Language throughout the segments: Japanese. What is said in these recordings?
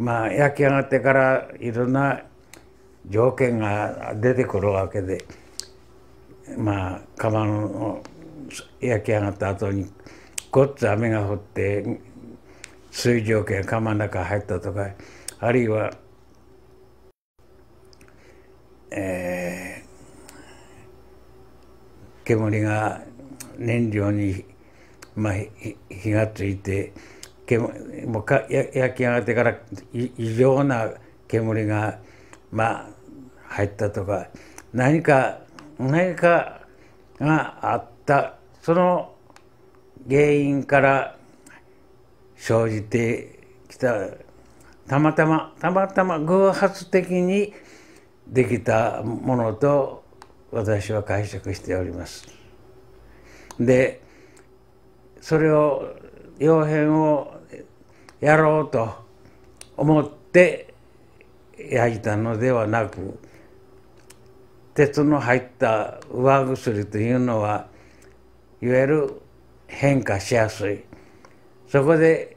焼き上がってからいろんな条件が出てくるわけで、窯の焼き上がった後にごっつ雨が降って水蒸気が窯の中入ったとか、あるいは、煙が燃料に、火がついて焼き上がってから異常な煙が入ったとか、何かがあった、その原因から生じてきた、たまたま偶発的にできたものと私は解釈しております。でそれを窯変をやろうと思って焼いたのではなく、鉄の入った上薬というのはいわゆる変化しやすい。そこで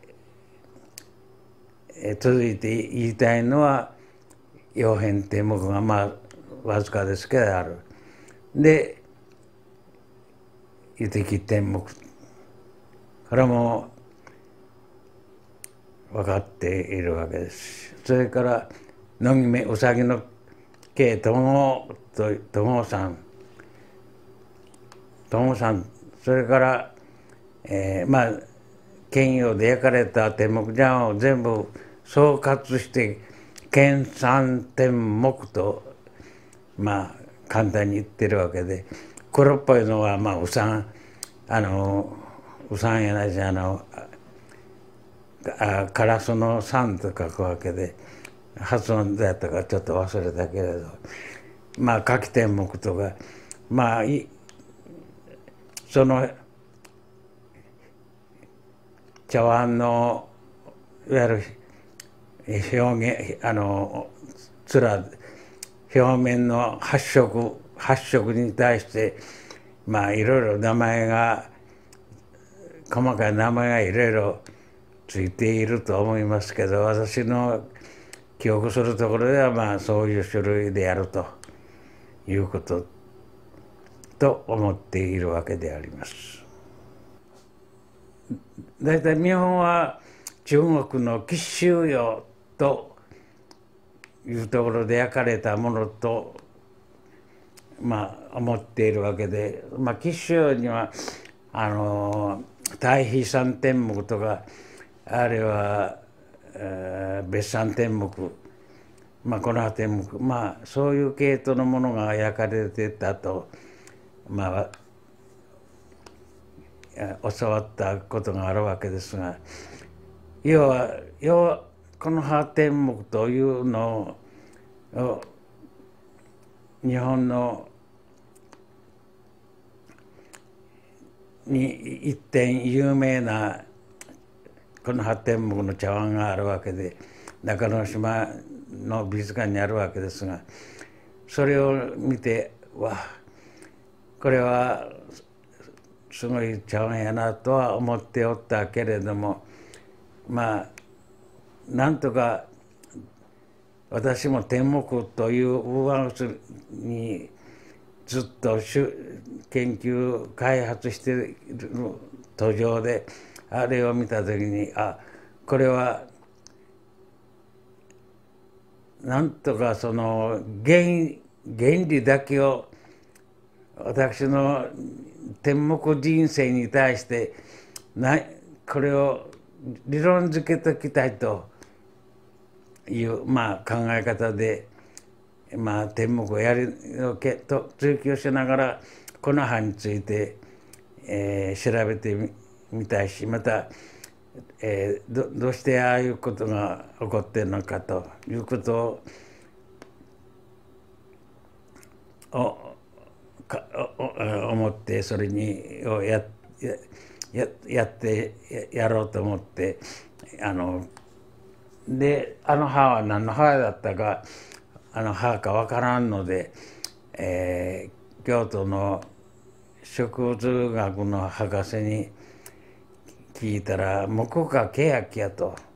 続いて言いたいのは、窯変天目がわずかですけどある。で油滴天目、これも分かっているわけです。それから野木目うさぎの系友さん、それから剣陽で焼かれた天目茶碗を全部総括して剣三天目と簡単に言ってるわけで、黒っぽいのはうさんやないし、カラスの三と書くわけで、発音だったかちょっと忘れたけれど、柿天目とかその茶碗のいわゆる表現表面の発色に対していろいろ名前が、細かい名前がいろいろついていると思いますけど、私の記憶するところではそういう種類であるということと思っているわけであります。大体日本は中国の貴州窯というところで焼かれたものと思っているわけで、貴州には太比山天目とか、あるいは別山天目、この葉天目、そういう系統のものが焼かれてたと教わったことがあるわけですが、要はこの葉天目というのを日本のに一点有名なこの葉天目の茶碗があるわけで、中之島の美術館にあるわけですが、それを見てこれはすごい茶碗やなとは思っておったけれども、なんとか私も天目という上薬にずっと研究開発している途上であれを見た時に、これはなんとかその原理だけを私の天目人生に対してこれを理論づけておきたいという考え方で天目をと追求しながらこの葉について、調べてみたいし、また、どうしてああいうことが起こっているのかということを思って、それをやろうと思って、で葉は何の葉だったか葉か分からんので、京都の植物学の博士に聞いたら木かケヤキやと。